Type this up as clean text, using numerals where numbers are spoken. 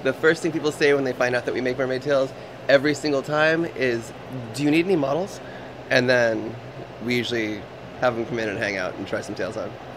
the first thing people say when they find out that we make mermaid tails every single time is, "Do you need any models?" And then we usually have them come in and hang out and try some tails on.